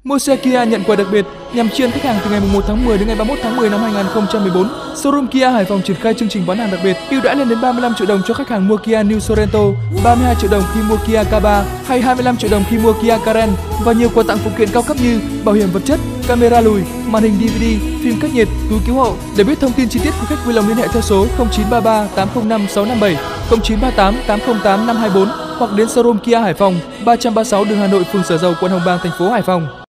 Mua xe Kia nhận quà đặc biệt nhằm tri ân khách hàng từ ngày 1 tháng 10 đến ngày 31 tháng 10 năm 2014. Showroom Kia Hải Phòng triển khai chương trình bán hàng đặc biệt, ưu đãi lên đến 35 triệu đồng cho khách hàng mua Kia New Sorento, 32 triệu đồng khi mua Kia K3 hay 25 triệu đồng khi mua Kia Carens và nhiều quà tặng phụ kiện cao cấp như bảo hiểm vật chất, camera lùi, màn hình DVD, phim cách nhiệt, túi cứu hộ. Để biết thông tin chi tiết, quý khách vui lòng liên hệ theo số 0933 805 657, 0938 808 524 hoặc đến showroom Kia Hải Phòng, 336 đường Hà Nội, phường Sở Dầu, quận Hồng Bàng, thành phố Hải Phòng.